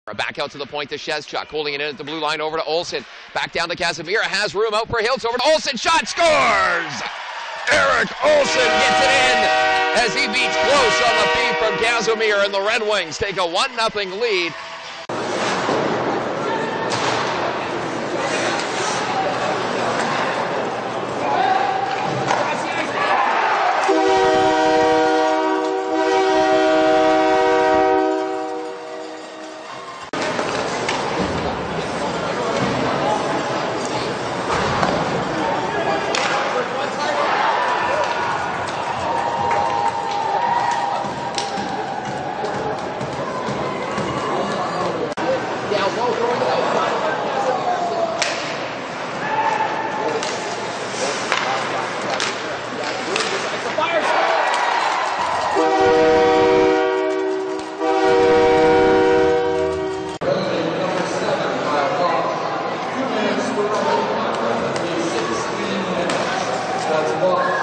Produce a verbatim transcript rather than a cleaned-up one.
Back out to the point to Shezchuk, holding it in at the blue line over to Olsen. Back down to Casimir, has room out for Hiltz, over to Olsen, shot, scores! Eric Olsen gets it in as he beats close on the feed from Casimir, and the Red Wings take a one nothing lead. That's one.